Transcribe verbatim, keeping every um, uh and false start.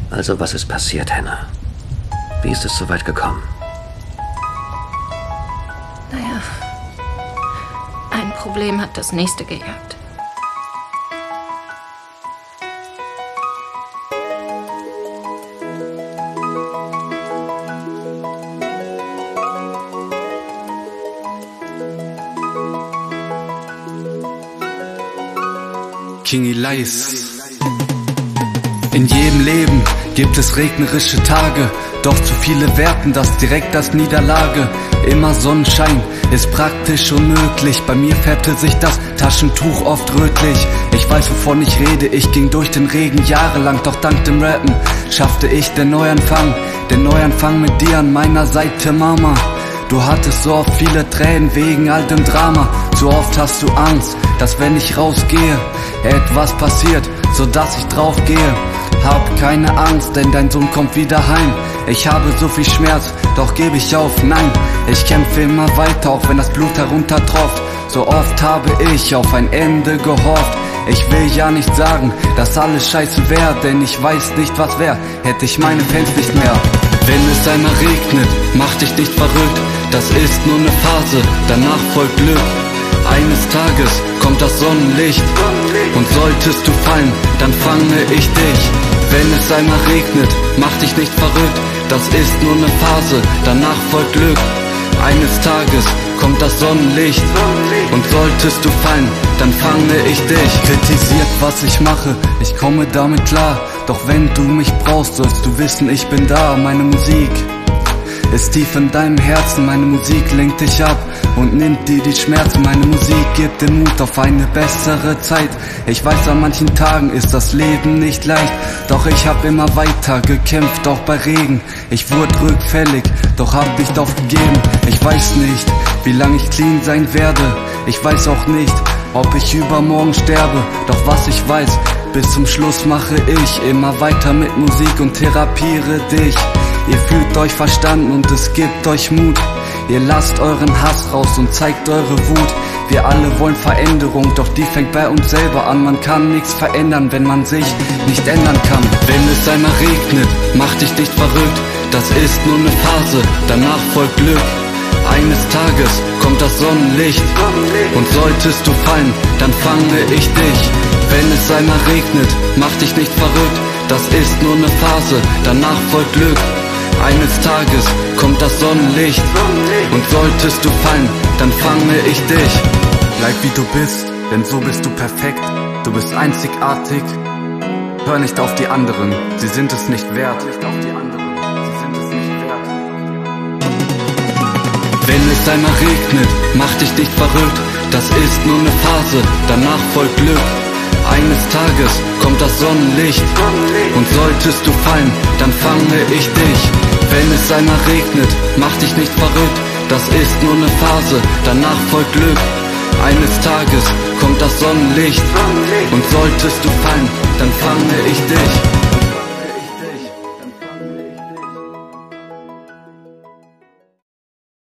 Also was ist passiert, Hannah? Wie ist es so weit gekommen? Naja, ein Problem hat das nächste gejagt. King Elias. In jedem Leben gibt es regnerische Tage, doch zu viele werten das direkt als Niederlage. Immer Sonnenschein ist praktisch unmöglich, bei mir färbte sich das Taschentuch oft rötlich. Ich weiß, wovon ich rede, ich ging durch den Regen jahrelang, doch dank dem Rappen schaffte ich den Neuanfang. Den Neuanfang mit dir an meiner Seite, Mama. Du hattest so oft viele Tränen wegen all dem Drama. Zu oft hast du Angst, dass wenn ich rausgehe, etwas passiert, so dass ich drauf gehe. Hab keine Angst, denn dein Sohn kommt wieder heim. Ich habe so viel Schmerz, doch gebe ich auf, nein. Ich kämpfe immer weiter, auch wenn das Blut heruntertropft. So oft habe ich auf ein Ende gehofft. Ich will ja nicht sagen, dass alles scheiße wäre, denn ich weiß nicht, was wär, hätte ich meine Fans nicht mehr. Wenn es einmal regnet, mach dich nicht verrückt, das ist nur eine Phase, danach folgt Glück. Eines Tages kommt das Sonnenlicht und solltest du fallen, dann fange ich dich. Wenn es einmal regnet, mach dich nicht verrückt, das ist nur eine Phase, danach folgt Glück. Eines Tages kommt das Sonnenlicht und solltest du fallen, dann fange ich dich. Kritisiert, was ich mache, ich komme damit klar, doch wenn du mich brauchst, sollst du wissen, ich bin da. Meine Musik ist tief in deinem Herzen, meine Musik lenkt dich ab und nimmt dir die Schmerzen. Meine Musik gibt dir Mut auf eine bessere Zeit. Ich weiß, an manchen Tagen ist das Leben nicht leicht, doch ich hab immer weiter gekämpft, auch bei Regen. Ich wurde rückfällig, doch hab nicht aufgegeben. Ich weiß nicht, wie lange ich clean sein werde. Ich weiß auch nicht, ob ich übermorgen sterbe. Doch was ich weiß, bis zum Schluss mache ich immer weiter mit Musik und therapiere dich. Ihr fühlt euch verstanden und es gibt euch Mut. Ihr lasst euren Hass raus und zeigt eure Wut. Wir alle wollen Veränderung, doch die fängt bei uns selber an. Man kann nichts verändern, wenn man sich nicht ändern kann. Wenn es einmal regnet, mach dich nicht verrückt, das ist nur eine Phase, danach folgt Glück. Eines Tages kommt das Sonnenlicht und solltest du fallen, dann fange ich dich. Wenn es einmal regnet, mach dich nicht verrückt, das ist nur eine Phase, danach folgt Glück. Eines Tages kommt das Sonnenlicht und solltest du fallen, dann fange ich dich. Bleib wie du bist, denn so bist du perfekt. Du bist einzigartig. Hör nicht auf die anderen, sie sind es nicht wert. Wenn es einmal regnet, mach dich nicht verrückt, das ist nur eine Phase, danach folgt Glück. Eines Tages kommt das Sonnenlicht und solltest du fallen, dann fange ich dich. Wenn es einmal regnet, mach dich nicht verrückt, das ist nur eine Phase, danach folgt Glück. Eines Tages kommt das Sonnenlicht und solltest du fallen, dann fange ich dich.